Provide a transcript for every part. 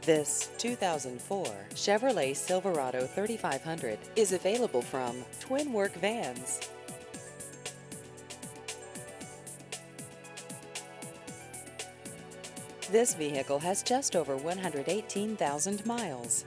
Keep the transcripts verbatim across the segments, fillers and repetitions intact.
This two thousand four Chevrolet Silverado thirty-five hundred is available from Twin Work Vans. This vehicle has just over one hundred eighteen thousand miles.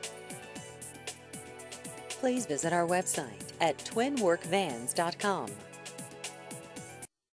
Please visit our website at twin work vans dot com.